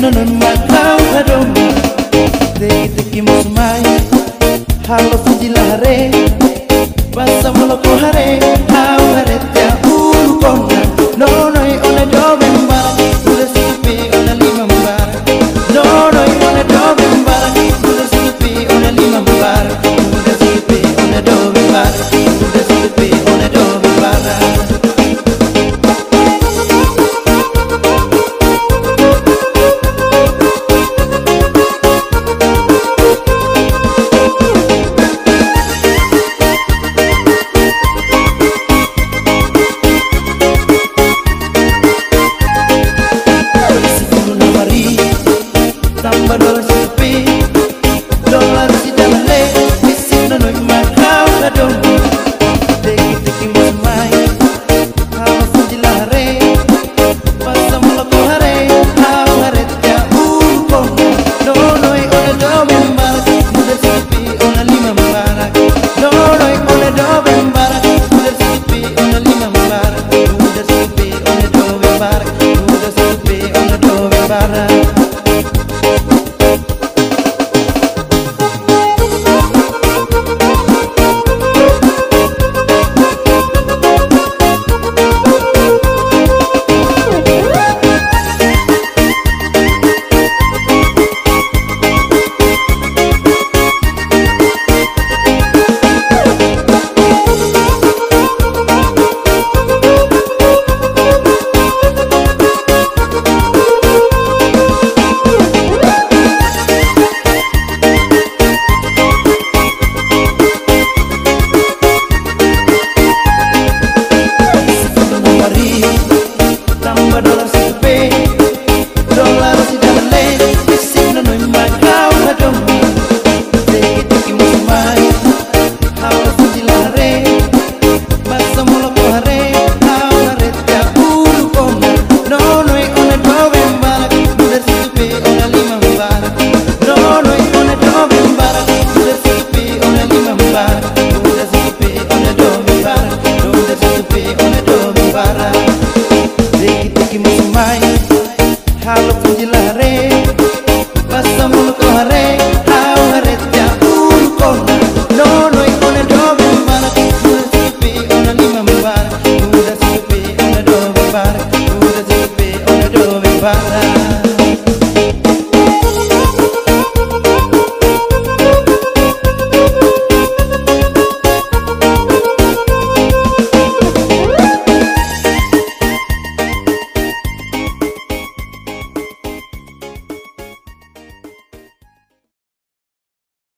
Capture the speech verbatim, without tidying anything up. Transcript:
non makau kadomi Teki teki musmai Halo fujilare Basa moloko hare Hau hare tia ulu kona Nonoi ona dobe mbara Ule sipi ona lima mbara Nonoi ona dobe mbara Ule sipi ona lima mbara Ule sipi ona dobe mbara Ule sipi ona dobe mbara Tambah dolar sepi, dolar si dalam le, bisik nonoi makau kadomi. Teki teki musmai, halo fujilare, basa moloko hare, hau hare tia ulu kona. Nonoi ona dobe mbara, muda sipi ona lima mbara. Nonoi ona dobe mbara, muda sipi ona lima mbara. Muda sipi ona dobe mbara, muda sipi ona dobe mbara. Tambah dolar sepi, dolar si dalam le, bisik nonoi makau kadomi. Teki teki musmai, halo fujilare, basa moloko hare, hau hare tia ulu kona. Nonoi ona dobe mbara, muda sipi ona lima mbara. Nonoi ona dobe mbara, muda sipi ona lima mbara. Muda sipi ona dobe mbara, muda sipi ona dobe mbara. Teki teki musmai, halo fujilare, basa moloko hare.